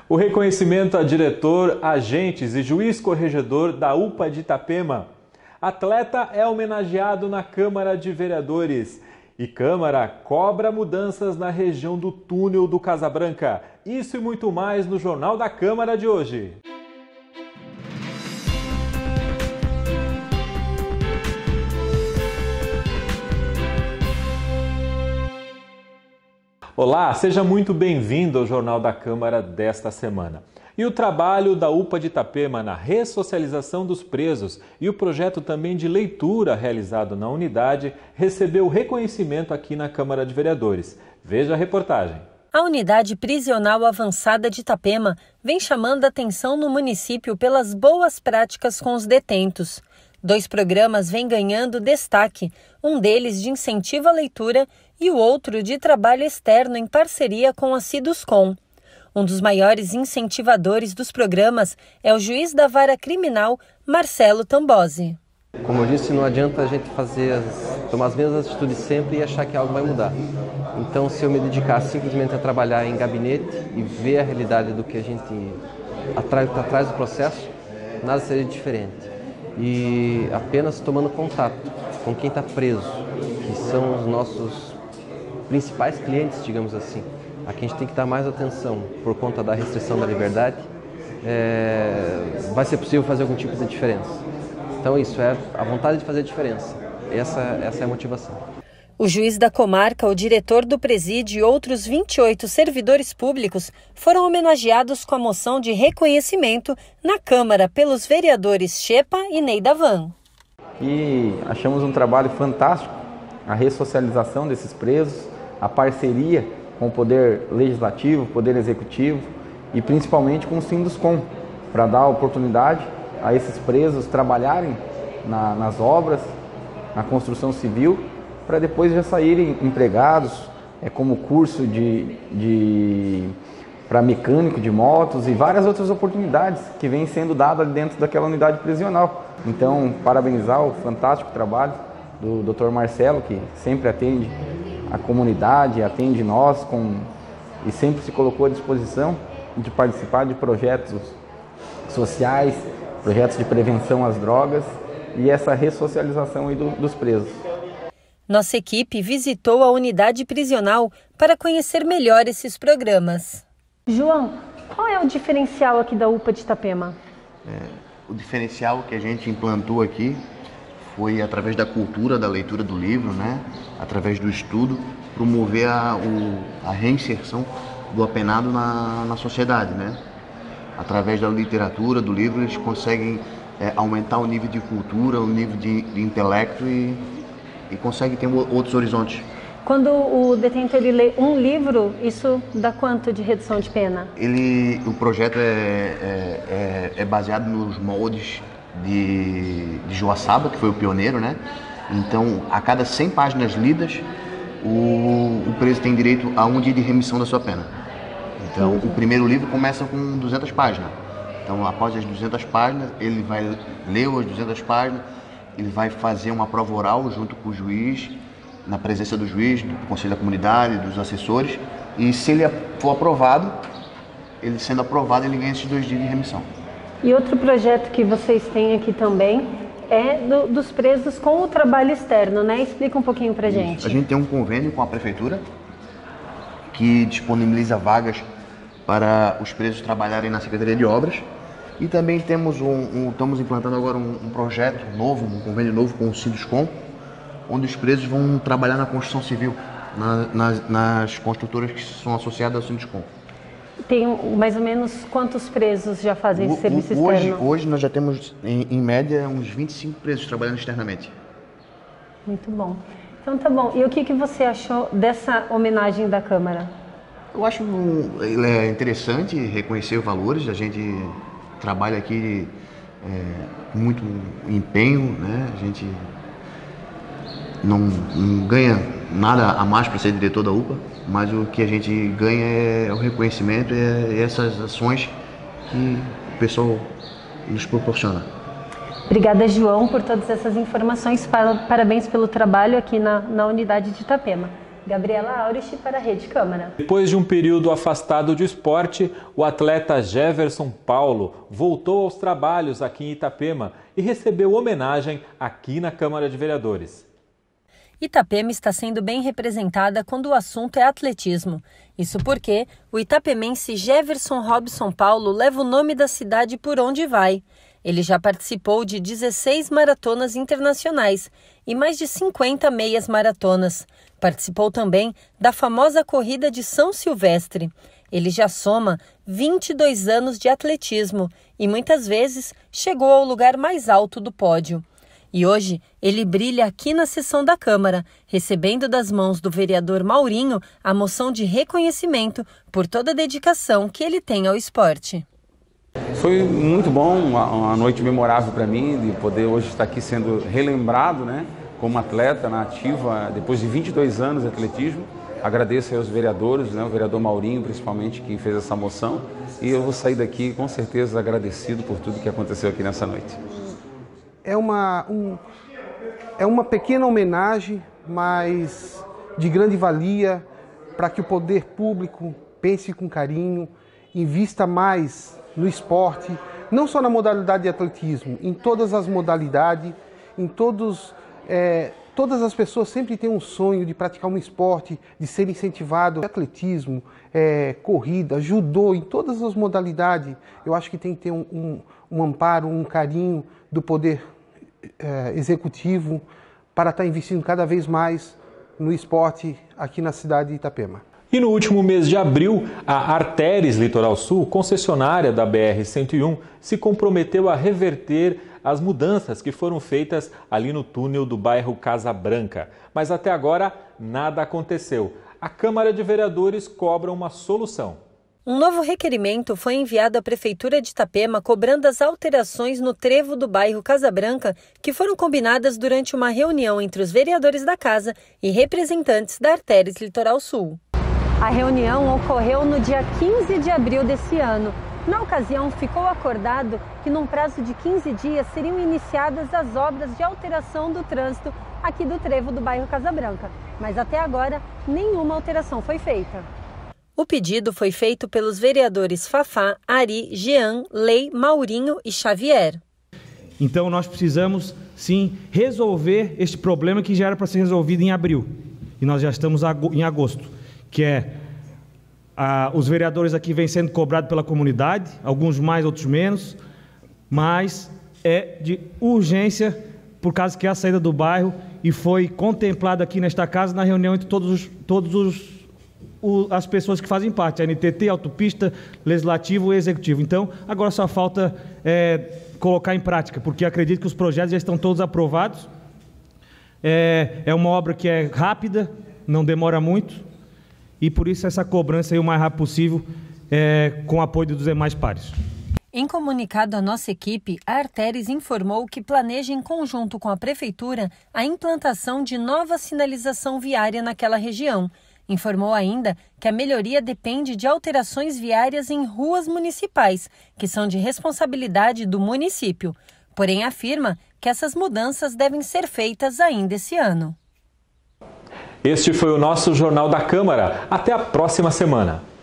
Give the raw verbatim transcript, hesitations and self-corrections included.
O reconhecimento a diretor, agentes e juiz corregedor da U P A de Itapema. Atleta é homenageado na Câmara de Vereadores. E Câmara cobra mudanças na região do túnel do Casa Branca. Isso e muito mais no Jornal da Câmara de hoje. Olá, seja muito bem-vindo ao Jornal da Câmara desta semana. E o trabalho da U P A de Itapema na ressocialização dos presos e o projeto também de leitura realizado na unidade recebeu reconhecimento aqui na Câmara de Vereadores. Veja a reportagem. A Unidade Prisional Avançada de Itapema vem chamando a atenção no município pelas boas práticas com os detentos. Dois programas vêm ganhando destaque, um deles de incentivo à leitura e o outro de trabalho externo em parceria com a Siduscom. Um dos maiores incentivadores dos programas é o juiz da vara criminal, Marcelo Tambosi. Como eu disse, não adianta a gente fazer as, tomar as mesmas atitudes sempre e achar que algo vai mudar. Então, se eu me dedicar simplesmente a trabalhar em gabinete e ver a realidade do que a gente atrai, está atrás do processo, nada seria diferente. E apenas tomando contato com quem está preso, que são os nossos principais clientes, digamos assim, a quem a gente tem que dar mais atenção por conta da restrição da liberdade, é, vai ser possível fazer algum tipo de diferença. Então isso é a vontade de fazer a diferença, essa, essa é a motivação. O juiz da comarca, o diretor do presídio e outros vinte e oito servidores públicos foram homenageados com a moção de reconhecimento na Câmara pelos vereadores Xepa e Neidavan. E achamos um trabalho fantástico, a ressocialização desses presos, a parceria com o Poder Legislativo, o Poder Executivo e principalmente com o Siduscom, para dar oportunidade a esses presos trabalharem na, nas obras, na construção civil, para depois já saírem empregados, é, como curso de, de, para mecânico de motos e várias outras oportunidades que vêm sendo dadas ali dentro daquela unidade prisional. Então, parabenizar o fantástico trabalho do doutor Marcelo, que sempre atende a comunidade, atende nós com, e sempre se colocou à disposição de participar de projetos sociais, projetos de prevenção às drogas e essa ressocialização aí do, dos presos. Nossa equipe visitou a unidade prisional para conhecer melhor esses programas. João, qual é o diferencial aqui da U P A de Itapema? É, o diferencial que a gente implantou aqui foi através da cultura da leitura do livro, né? Através do estudo, promover a, o, a reinserção do apenado na, na sociedade, né? Através da literatura, do livro, eles conseguem é, aumentar o nível de cultura, o nível de, de intelecto e, e conseguem ter outros horizontes. Quando o detento ele lê um livro, isso dá quanto de redução de pena? Ele, o projeto é, é, é, é baseado nos moldes de, de Joaçaba, que foi o pioneiro, né? Então, a cada cem páginas lidas, o, o preso tem direito a um dia de remissão da sua pena. Então, uhum. O primeiro livro começa com duzentas páginas. Então, após as duzentas páginas, ele vai ler as duzentas páginas, ele vai fazer uma prova oral junto com o juiz, na presença do juiz, do conselho da comunidade, dos assessores, e se ele for aprovado, ele sendo aprovado, ele ganha esses dois dias de remissão. E outro projeto que vocês têm aqui também é do, dos presos com o trabalho externo, né? Explica um pouquinho pra Isso. gente. A gente tem um convênio com a prefeitura que disponibiliza vagas para os presos trabalharem na Secretaria de Obras. E também temos um, um estamos implantando agora um, um projeto novo, um convênio novo com o Siduscom, onde os presos vão trabalhar na construção civil, na, nas, nas construtoras que são associadas ao Siduscom. Tem mais ou menos quantos presos já fazem esse serviço hoje, externo? Hoje nós já temos, em, em média, uns vinte e cinco presos trabalhando externamente. Muito bom. Então tá bom. E o que, que você achou dessa homenagem da Câmara? Eu acho ele é interessante reconhecer os valores. A gente trabalha aqui é, com muito empenho, né? A gente não, não ganha nada a mais para ser diretor da U P A, mas o que a gente ganha é o reconhecimento e é essas ações que o pessoal nos proporciona. Obrigada, João, por todas essas informações. Parabéns pelo trabalho aqui na, na unidade de Itapema. Gabriela Aurich para a Rede Câmara. Depois de um período afastado do esporte, o atleta Jefferson Paulo voltou aos trabalhos aqui em Itapema e recebeu homenagem aqui na Câmara de Vereadores. Itapema está sendo bem representada quando o assunto é atletismo. Isso porque o itapemense Jefferson Robson Paulo leva o nome da cidade por onde vai. Ele já participou de dezesseis maratonas internacionais e mais de cinquenta meias maratonas. Participou também da famosa Corrida de São Silvestre. Ele já soma vinte e dois anos de atletismo e muitas vezes chegou ao lugar mais alto do pódio. E hoje ele brilha aqui na sessão da Câmara, recebendo das mãos do vereador Maurinho a moção de reconhecimento por toda a dedicação que ele tem ao esporte. Foi muito bom, uma noite memorável para mim, de poder hoje estar aqui sendo relembrado, né, como atleta na ativa, depois de vinte e dois anos de atletismo. Agradeço aos vereadores, né, o vereador Maurinho principalmente, que fez essa moção, e eu vou sair daqui com certeza agradecido por tudo que aconteceu aqui nessa noite. É uma, um, é uma pequena homenagem, mas de grande valia, para que o poder público pense com carinho, invista mais no esporte, não só na modalidade de atletismo, em todas as modalidades, em todos, é, todas as pessoas sempre têm um sonho de praticar um esporte, de ser incentivado. Atletismo, é, corrida, judô, em todas as modalidades, eu acho que tem que ter um, um, um amparo, um carinho do poder é, executivo para estar investindo cada vez mais no esporte aqui na cidade de Itapema. E no último mês de abril, a Arteres Litoral Sul, concessionária da B R cento e um, se comprometeu a reverter as mudanças que foram feitas ali no túnel do bairro Casa Branca. Mas até agora, nada aconteceu. A Câmara de Vereadores cobra uma solução. Um novo requerimento foi enviado à Prefeitura de Itapema cobrando as alterações no trevo do bairro Casa Branca que foram combinadas durante uma reunião entre os vereadores da casa e representantes da Arteres Litoral Sul. A reunião ocorreu no dia quinze de abril desse ano. Na ocasião, ficou acordado que num prazo de quinze dias seriam iniciadas as obras de alteração do trânsito aqui do trevo do bairro Casa Branca. Mas até agora, nenhuma alteração foi feita. O pedido foi feito pelos vereadores Fafá, Ari, Jean, Lei, Maurinho e Xavier. Então nós precisamos, sim, resolver este problema que já era para ser resolvido em abril. E nós já estamos em agosto, que é ah, os vereadores aqui vêm sendo cobrados pela comunidade, alguns mais, outros menos, mas é de urgência, por causa que é a saída do bairro e foi contemplado aqui nesta casa na reunião entre todos os, todos os O, as pessoas que fazem parte, a N T T, autopista, legislativo e executivo. Então, agora só falta é, colocar em prática, porque acredito que os projetos já estão todos aprovados. É, é uma obra que é rápida, não demora muito, e por isso essa cobrança aí o mais rápido possível, é, com o apoio dos demais pares. Em comunicado à nossa equipe, a Arteres informou que planeja, em conjunto com a Prefeitura, a implantação de nova sinalização viária naquela região. Informou ainda que a melhoria depende de alterações viárias em ruas municipais, que são de responsabilidade do município. Porém, afirma que essas mudanças devem ser feitas ainda esse ano. Este foi o nosso Jornal da Câmara. Até a próxima semana.